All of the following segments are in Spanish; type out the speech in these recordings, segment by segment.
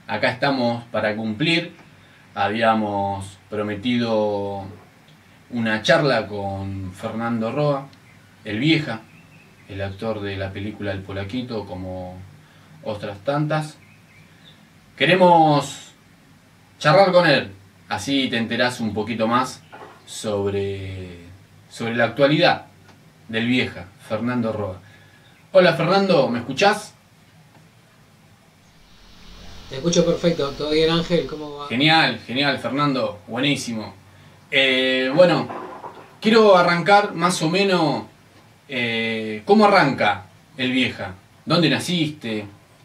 acá estamos para cumplir. Habíamos prometido una charla con Fernando Roa, el Vieja, el actor de la película El Polaquito, como otras tantas. Queremos charlar con él, así te enterás un poquito más sobre la actualidad del Vieja, Fernando Roa. Hola Fernando, ¿me escuchás? Te escucho perfecto. ¿Todo bien, Ángel? ¿Cómo va? Genial, genial Fernando, buenísimo. Bueno, quiero arrancar más o menos, ¿cómo arranca el Vieja? ¿Dónde naciste?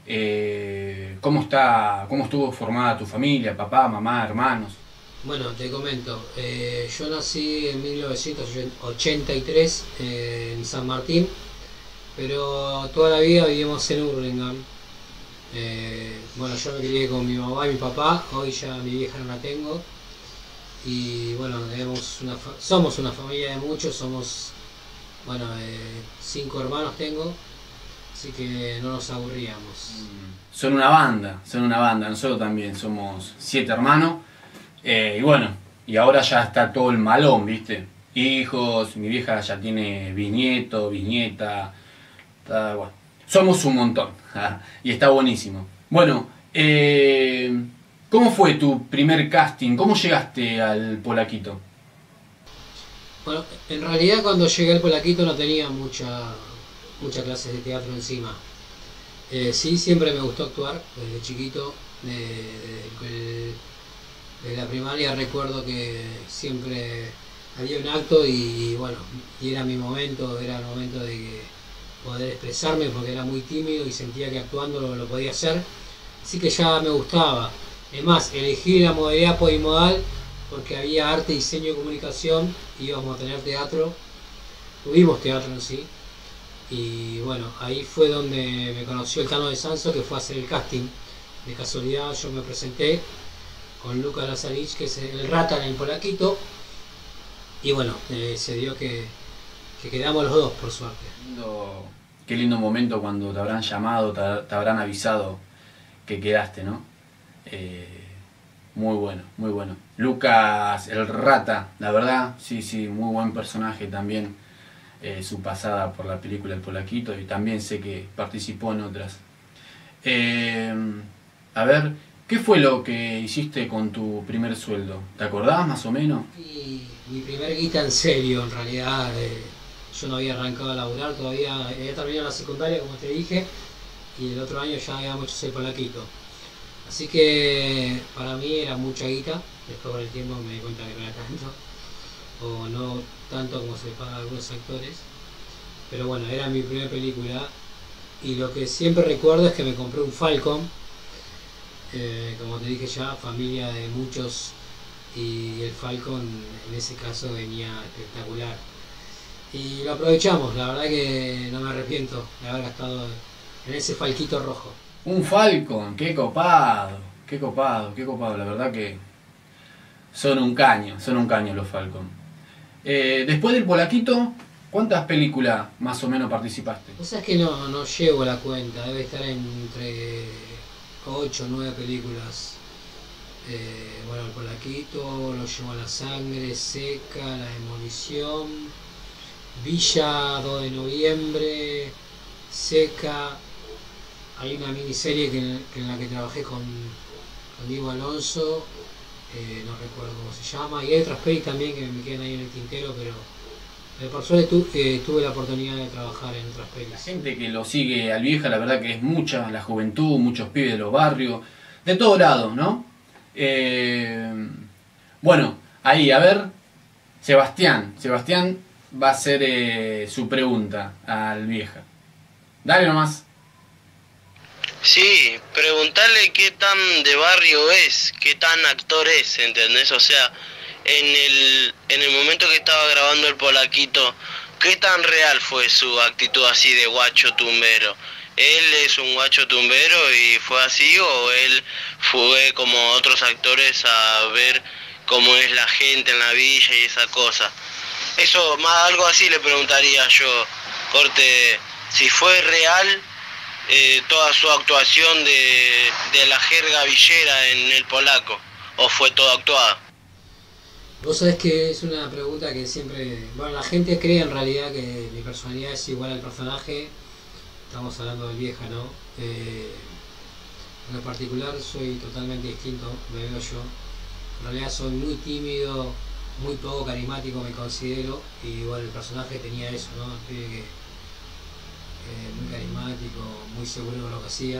¿Cómo estuvo formada tu familia, papá, mamá, hermanos? Bueno, te comento. Yo nací en 1983 en San Martín, pero toda la vida vivimos en Hurlingham. Bueno, yo me crié con mi mamá y mi papá. Hoy ya mi vieja no la tengo. Y bueno, somos una familia de muchos. Somos, bueno, 5 hermanos tengo. Así que no nos aburríamos. Son una banda, nosotros también somos 7 hermanos. Y bueno, y ahora ya está todo el malón, ¿viste? Hijos, mi vieja ya tiene bisnieto, bisnieta, bueno, somos un montón, y está buenísimo. Bueno, ¿cómo fue tu primer casting? ¿Cómo llegaste al Polaquito? Bueno, en realidad cuando llegué al Polaquito no tenía muchas clases de teatro encima. Sí, siempre me gustó actuar desde chiquito. De la primaria recuerdo que siempre había un acto y bueno, y era mi momento, era el momento de poder expresarme porque era muy tímido y sentía que actuando lo podía hacer. Así que ya me gustaba. Es más, elegí la modalidad polimodal porque había arte, diseño y comunicación, íbamos a tener teatro, tuvimos teatro en sí. Y bueno, ahí fue donde me conoció el Tano de Sanso, que fue a hacer el casting. De casualidad yo me presenté con Lucas Lazarich, que es el Rata en el Polaquito. Y bueno, se dio que quedamos los dos, por suerte. Qué lindo momento cuando te habrán llamado, te habrán avisado que quedaste, ¿no? Muy bueno, muy bueno. Lucas, el Rata, la verdad, sí, muy buen personaje también. Su pasada por la película El Polaquito, y también sé que participó en otras. A ver, ¿qué fue lo que hiciste con tu primer sueldo? ¿Te acordás más o menos? Y mi primer guita en serio, en realidad, yo no había arrancado a laburar todavía, había terminado la secundaria, como te dije, y el otro año ya habíamos hecho el Polaquito. Así que para mí era mucha guita, después con el tiempo me di cuenta que no era tanto, o no tanto como se le paga a algunos actores, pero bueno, era mi primera película y lo que siempre recuerdo es que me compré un Falcon, como te dije ya, familia de muchos, y el Falcon en ese caso venía espectacular y lo aprovechamos. La verdad que no me arrepiento de haber gastado en ese Falquito rojo. Un Falcon, qué copado, qué copado, qué copado, la verdad que son un caño los Falcon. Después del Polaquito, ¿cuántas películas más o menos participaste? O sea, es que no llevo la cuenta, debe estar entre 8 o 9 películas. Bueno, el Polaquito, Lo llevo a la sangre, Seca, La demolición, Villa, 2 de noviembre, Seca. Hay una miniserie en la que trabajé con Diego Alonso, no recuerdo cómo se llama, y hay otras pelis también que me quedan ahí en el tintero, pero por suerte tuve la oportunidad de trabajar en otras pelis. La gente que lo sigue al Vieja, la verdad que es mucha, la juventud, muchos pibes de los barrios, de todos lados, ¿no? Bueno, ahí, a ver, Sebastián va a hacer su pregunta al Vieja. Dale nomás. Sí, preguntarle qué tan de barrio es, qué tan actor es, ¿entendés? O sea, en el momento que estaba grabando el Polaquito, ¿qué tan real fue su actitud así de guacho tumbero? ¿Él es un guacho tumbero y fue así, o él fue como otros actores a ver cómo es la gente en la villa y esa cosa? Eso, más algo así le preguntaría yo, corte, si fue real toda su actuación de la jerga villera en el polaco? ¿O fue todo actuado? Vos sabés que es una pregunta que siempre... Bueno, la gente cree en realidad que mi personalidad es igual al personaje. Estamos hablando del Vieja, ¿no? En lo particular soy totalmente distinto, me veo yo. En realidad soy muy tímido, muy poco carismático me considero. Y bueno, el personaje tenía eso, ¿no? El pibe que, muy carismático, muy seguro de lo que hacía.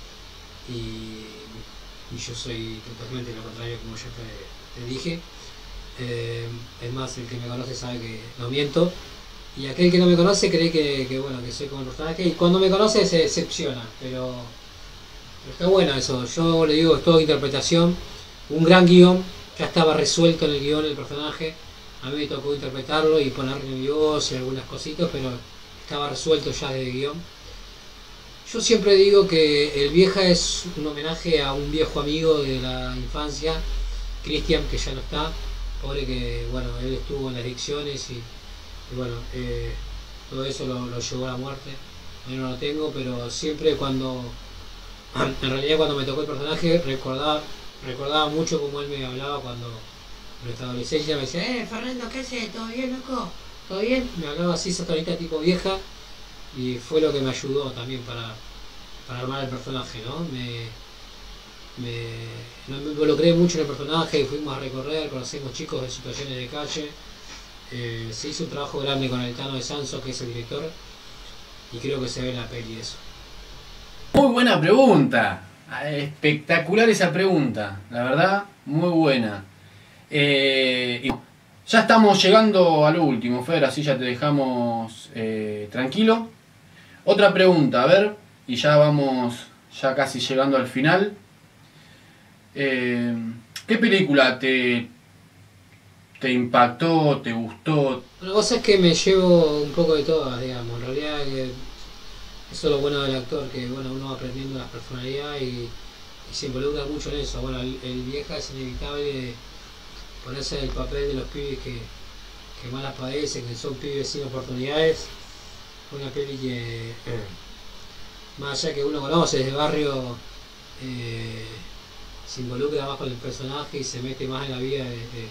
Y yo soy totalmente lo contrario, como ya te dije. Es más, el que me conoce sabe que no miento. Y aquel que no me conoce cree que bueno, que soy como el personaje. Y cuando me conoce se decepciona. Pero está bueno eso. Yo le digo, es toda interpretación. Un gran guión. Ya estaba resuelto en el guión el personaje. A mí me tocó interpretarlo y ponerle mi voz y algunas cositas, pero estaba resuelto ya desde el guión. Yo siempre digo que El Vieja es un homenaje a un viejo amigo de la infancia, Cristian, que ya no está. Pobre que, bueno, él estuvo en las adicciones y bueno, todo eso lo llevó a la muerte. Yo no lo tengo, pero siempre en realidad cuando me tocó el personaje, recordaba mucho como él me hablaba cuando en nuestra adolescencia. Me decía, Fernando, ¿qué haces? ¿Todo bien, loco? ¿Todo bien? Me hablaba así, esa tonita tipo vieja, y fue lo que me ayudó también para armar el personaje, ¿no? Me involucré mucho en el personaje, fuimos a recorrer, conocimos chicos de situaciones de calle. Se hizo un trabajo grande con el Tano de Sanso, que es el director, y creo que se ve en la peli eso. Muy buena pregunta, espectacular esa pregunta, la verdad, muy buena. Ya estamos llegando a lo último, Fer, así ya te dejamos tranquilo. Otra pregunta, a ver, y ya vamos ya casi llegando al final. ¿Qué película te impactó, te gustó? Bueno, vos sabés que me llevo un poco de todas, digamos. En realidad eso es lo bueno del actor, que bueno, uno va aprendiendo las personalidades y se involucra mucho en eso. Bueno, el Vieja es inevitable ponerse en el papel de los pibes que más las padecen, que son pibes sin oportunidades. Una peli que, más allá que uno conoce desde barrio, se involucra más con el personaje y se mete más en la vida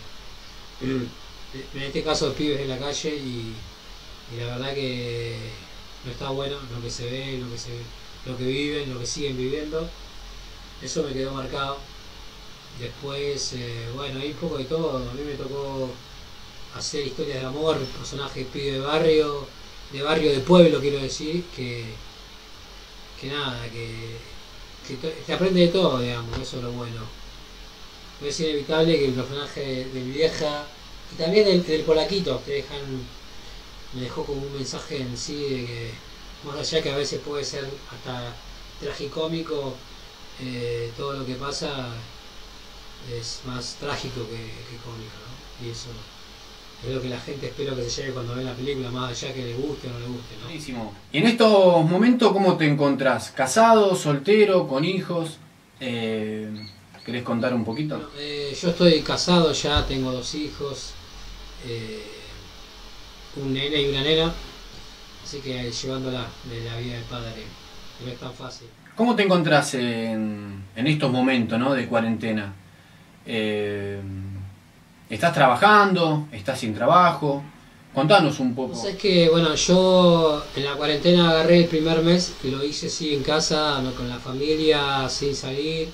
en este caso los pibes en la calle, y la verdad que no está bueno lo que se ve, lo que viven, lo que siguen viviendo. Eso me quedó marcado. Después, bueno, hay un poco de todo. A mí me tocó hacer historias de amor, personajes pibe de pueblo, quiero decir, que nada, que te aprende de todo, digamos, eso es lo bueno. Es inevitable que el personaje del Vieja y también del polaquito me dejó como un mensaje en sí de que, más allá que a veces puede ser hasta tragicómico, todo lo que pasa es más trágico que cómico, ¿no? Y eso es lo que la gente espero que se lleve cuando ve la película, más allá que le guste o no le guste, ¿no? Buenísimo. Y en estos momentos, ¿cómo te encontrás? ¿Casado, soltero, con hijos? ¿Querés contar un poquito? Bueno, yo estoy casado ya, tengo 2 hijos, un nene y una nena, así que llevándola de la vida del padre, que no es tan fácil. ¿Cómo te encontrás en estos momentos, ¿no?, de cuarentena? ¿Estás trabajando? ¿Estás sin trabajo? Contanos un poco. Es que, bueno, yo en la cuarentena agarré el primer mes y lo hice así en casa, con la familia, sin salir.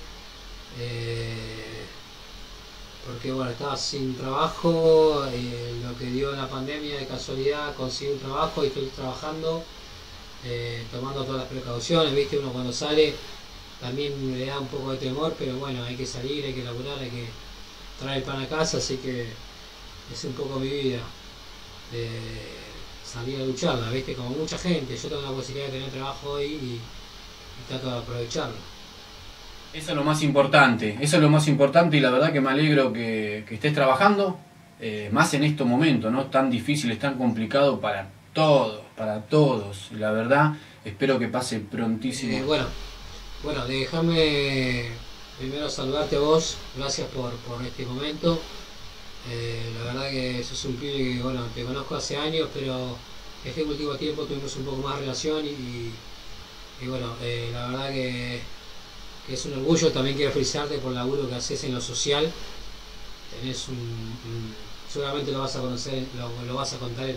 Porque bueno, estaba sin trabajo, lo que dio la pandemia de casualidad conseguí un trabajo y estoy trabajando, tomando todas las precauciones, viste, uno cuando sale también le da un poco de temor, pero bueno, hay que salir, hay que laburar, hay que traer el pan a casa, así que es un poco mi vida, salir a lucharla, viste, como mucha gente. Yo tengo la posibilidad de tener trabajo hoy y trato de aprovecharlo. Eso es lo más importante, y la verdad que me alegro que estés trabajando, más en estos momentos, ¿no?, tan difíciles, tan complicados para todos, y la verdad espero que pase prontísimo. Bueno, déjame primero saludarte a vos, gracias por este momento. La verdad que sos un pibe que, bueno, te conozco hace años, pero este último tiempo tuvimos un poco más relación y Y bueno, la verdad que es un orgullo. También quiero felicitarte por el laburo que haces en lo social. Tenés seguramente lo vas a conocer, lo vas a contar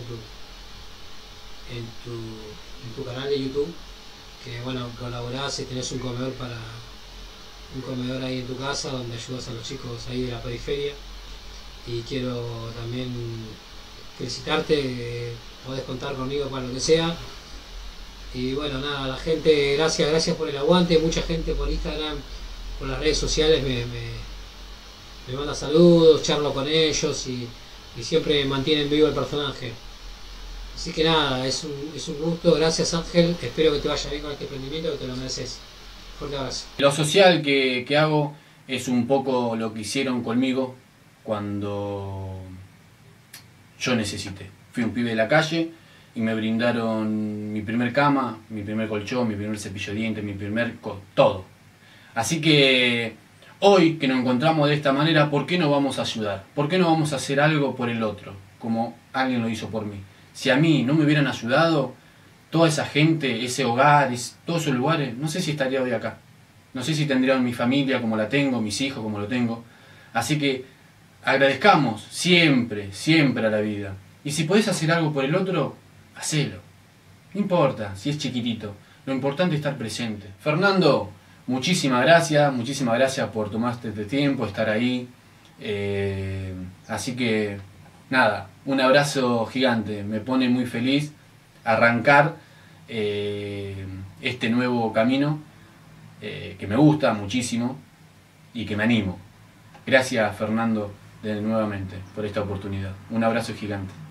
en tu canal de YouTube, que bueno, colaborás y tenés un comedor ahí en tu casa donde ayudas a los chicos ahí de la periferia. Y quiero también felicitarte, podés contar conmigo para lo que sea. Y bueno, nada, la gente, gracias por el aguante. Mucha gente por Instagram, por las redes sociales me manda saludos, charlo con ellos y siempre mantienen vivo el personaje. Así que nada, es un gusto. Gracias, Ángel, espero que te vaya bien con este emprendimiento, que te lo mereces. Fuerte abrazo. Lo social que hago es un poco lo que hicieron conmigo cuando yo necesité. Fui un pibe de la calle y me brindaron mi primer cama, mi primer colchón, mi primer cepillo de dientes, mi primer todo. Así que hoy que nos encontramos de esta manera, ¿por qué no vamos a ayudar? ¿Por qué no vamos a hacer algo por el otro? Como alguien lo hizo por mí. Si a mí no me hubieran ayudado, toda esa gente, ese hogar, todos esos lugares, no sé si estaría hoy acá. No sé si tendría mi familia como la tengo, mis hijos como lo tengo. Así que agradezcamos siempre, siempre a la vida. Y si podés hacer algo por el otro, hacelo. No importa si es chiquitito. Lo importante es estar presente. Fernando, muchísimas gracias por tomarte este tiempo, estar ahí. Así que, nada, un abrazo gigante. Me pone muy feliz arrancar este nuevo camino que me gusta muchísimo y que me animo. Gracias, Fernando, nuevamente por esta oportunidad. Un abrazo gigante.